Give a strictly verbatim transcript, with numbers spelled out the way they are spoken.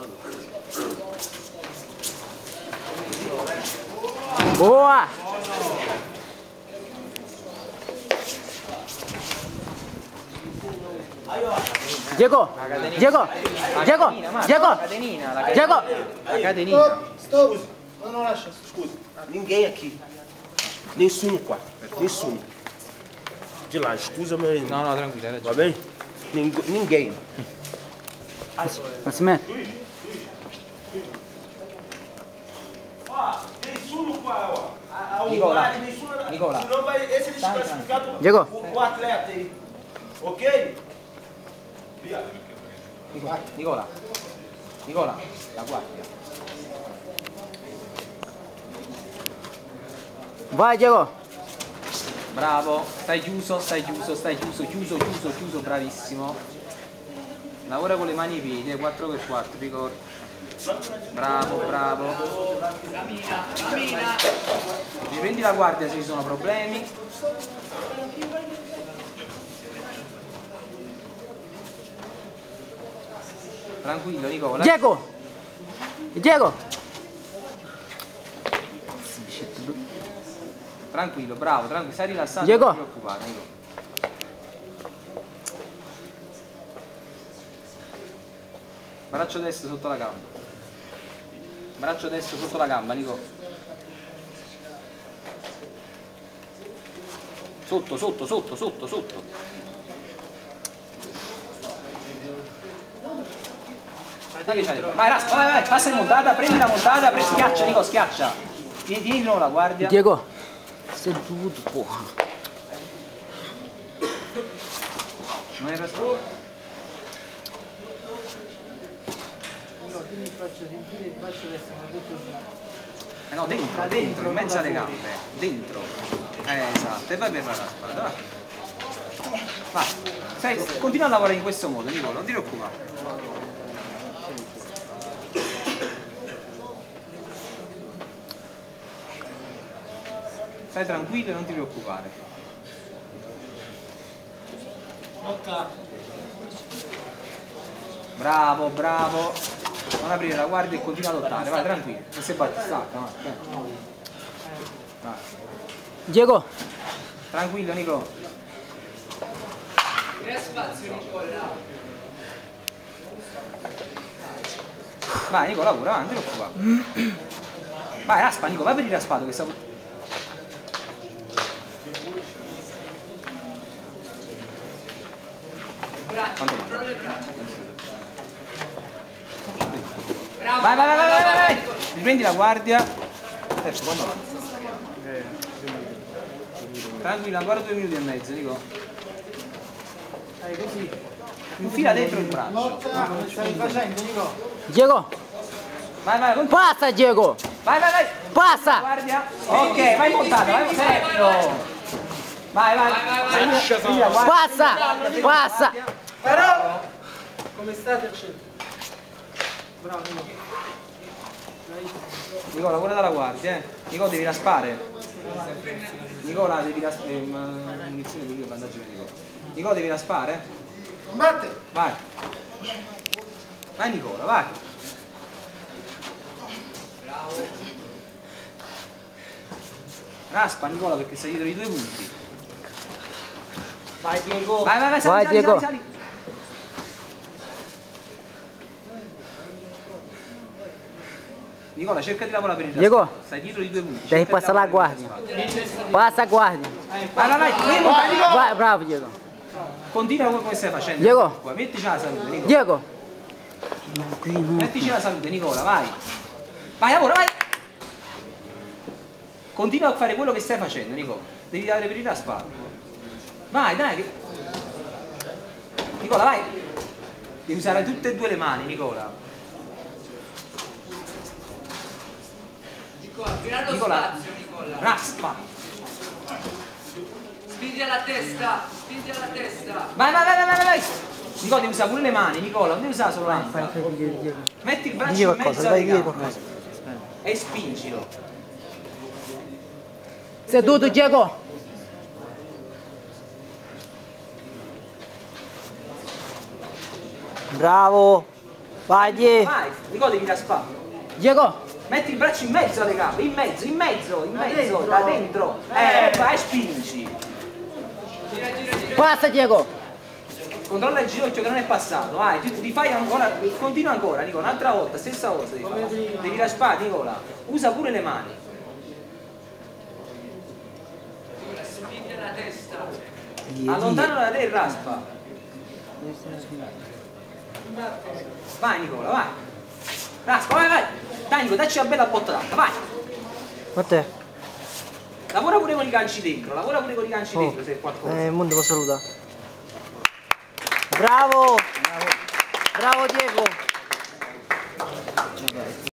Boa! Diego! Diego! Diego! Diego! Diego! La catenina. Stop! No, non lascia, scusa. Ninguém aqui. Nessuno qua. Nessuno. De lá, scusa-me. No, no, tranquillo. Va bene? Ning- Ninguém. Nascimento. Nessuno qua, ó. Nicola, Nicola. Senão vai esse desclassificado Diego. o, o atleta aí. Ok? Nicola, Nicola, Nicola, la guardia. Vai, Diego! Bravo, stai chiuso, stai chiuso, stai chiuso, chiuso, chiuso, chiuso, bravissimo. Lavora con le mani e i piedi, quattro per quattro, ricordi. Bravo, bravo. Riprendi la guardia se ci sono problemi. Tranquillo, Nicola. Diego! Diego! Tranquillo, bravo, tranquillo, stai rilassato, Diego. non ti preoccupare, Nico. Braccio destro sotto la gamba. Braccio destro sotto la gamba, Nico. Sotto, sotto, sotto, sotto, sotto. Vai, vai, raspa, vai, vai, passa in montata, prendi la montata, prendi, schiaccia, Nico, schiaccia. Tieni, tieni di nuovo la guardia. Diego! Seduto, porra! Non è raspato. Eh no, dentro, dentro, in mezzo alle gambe, dentro. Eh, esatto, e poi per la raspa, dai. Vai, sai, continua a lavorare in questo modo, Nicola, non ti preoccupare. Stai tranquillo e non ti preoccupare. Bravo, bravo. Non aprire la guardia e continua a lottare, vai tranquillo. Non si batte, stacca, vai. Vai. Diego! Tranquillo, Nico. Vai, Nico, lavora, vai, non ti preoccupare. Vai, raspa, Nico, vai per il raspato che sta... Quanto vai, vai, vai, vai, vai, vai! Riprendi la guardia. Adesso, quando va? Tranquilla, ancora due minuti e mezzo, Nico. Dai, così. Infila dentro il braccio. Come stai facendo, Nico? Diego! Vai, vai, continua. Passa, Diego! Vai, vai, vai! Passa! Guardia. Ok, vai montata, vai sereno. Vai, vai, vai. Passa! Passa! Però, come state al centro? Bravo, Nico. Nicola, guarda dalla guardia, eh. Nicola, devi raspare. Nicola, devi raspare. Munizione di bandaggio per Nicola. Nicola, devi raspare. Combatte! Vai. Vai, Nicola, vai. Raspa, Nicola, perché sei dietro i due punti. Vai, Diego! Vai, vai, vai, sali, Vai, sali, Diego. sali, sali. Nicola, cerca di lavorare per il Diego. raspato. Stai dietro i due punti. Devi cerca di passare la lavorare per guardia. il raspato. Passa a guardia! Vai, vai, vai, fermo, vai, Nicola. Vai, bravo, Diego! Continua come stai facendo. Diego. Mettici la salute, Nicola. Diego! No, qui no. Mettici la salute, Nicola, vai. Vai, lavora, vai. Continua a fare quello che stai facendo, Nicola. Devi dare per il raspato. Vai, dai. che- Nicola, vai. Devi usare tutte e due le mani, Nicola. Nicola, raspa. Spingi alla testa, spingi alla testa. Vai, vai, vai, vai, vai, vai. Nicola, devi usare pure le mani, Nicola, non devi usare solo l'anca. Metti il braccio Digli in qualcosa, mezzo vai, alle digli gambe qualcosa. e spingilo. Seduto, Diego! Bravo! Vai, Die. Vai, Nicola devi raspare. Diego. Metti il braccio in mezzo alle gambe, in mezzo, in mezzo, in mezzo, da dentro. Eh, vai, spingi. Passa Diego. Controlla il ginocchio che non è passato, vai, tu ti fai ancora, continua ancora, Nicola, un'altra volta, stessa cosa devi fare. Devi raspare, Nicola. Usa pure le mani. Spingi la testa. Allontano da te e raspa. Vai Nicola, vai. Raspa, vai, vai. Dai Nicola, dacci una bella botta d'acqua, vai. A te. Lavora pure con i ganci dentro, lavora pure con i ganci Oh. dentro se è qualcosa. Eh, mo devo salutare. Bravo! Bravo Diego!